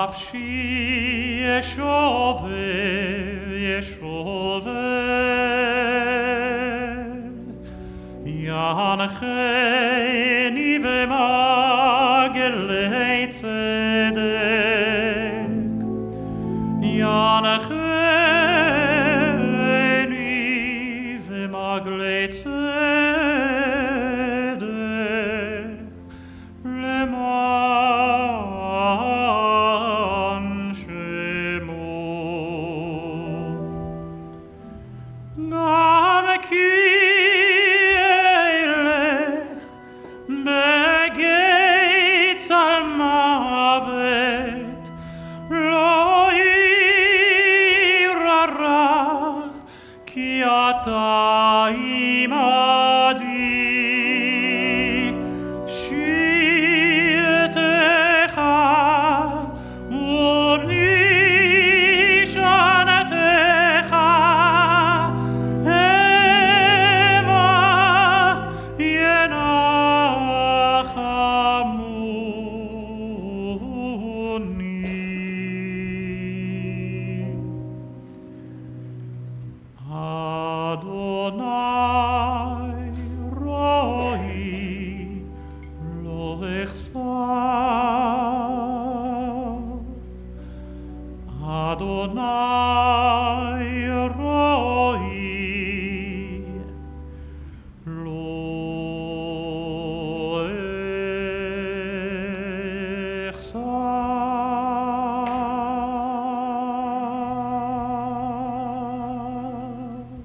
נפשי ינחני במעגלי צדק, ינחני במעגלי צדק, למען שמו. גם כי אלך בגיא צל מוות, לא אירא רע, כי אתה עמדי. שבטך ומשענתך המה ינחמוני. אדוני רואי לא אחסר, אדוני רואי לא אחסר.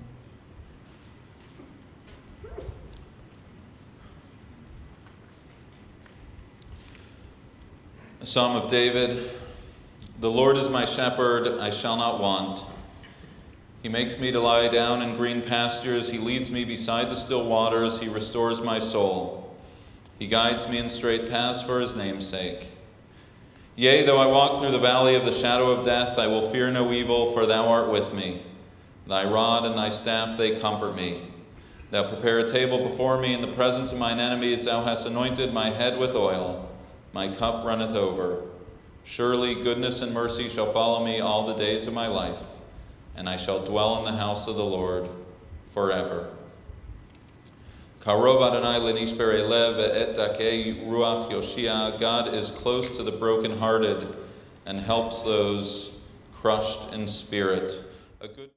A Psalm of David. The Lord is my shepherd, I shall not want. He makes me to lie down in green pastures. He leads me beside the still waters. He restores my soul. He guides me in straight paths for his name's sake. Yea, though I walk through the valley of the shadow of death, I will fear no evil, for thou art with me. Thy rod and thy staff, they comfort me. Thou prepare a table before me in the presence of mine enemies. Thou hast anointed my head with oil. My cup runneth over. Surely goodness and mercy shall follow me all the days of my life, and I shall dwell in the house of the Lord forever. Karov Adonai lenishbere lev et dakei ruach Yoshia. God is close to the brokenhearted and helps those crushed in spirit. A good